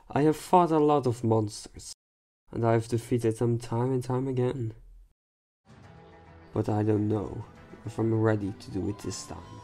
I have fought a lot of monsters, and I have defeated them time and time again. But I don't know if I'm ready to do it this time.